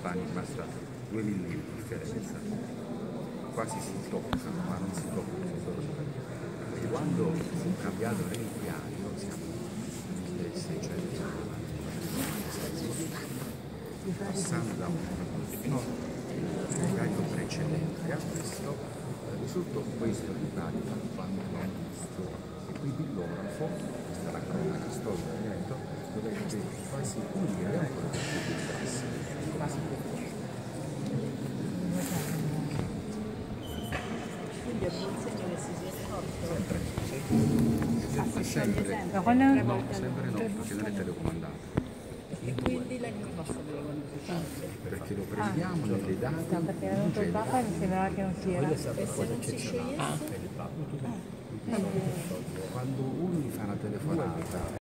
Campania è rimasta 2 mm di differenza, quasi si toccano, ma non si toccano. Perché quando fu cambiato i piani, noi siamo 1600 anni, passando da un taglio precedente a questo, risultò questo ritaglio quando non visto, e qui pillografo, questa è la cronaca storica del evento, dovette quasi pulire ancora di più il gas, quasi quindi è un segno che si sia scorto. sempre sempre no, perché non è telecomandato. E quindi lei come fa a sapere quando si scende? Perché lo prendiamo nelle date perché era venuto il Papa e mi sembrava che non si era. E se non si sciogliesse? quando uno gli fa una telefonata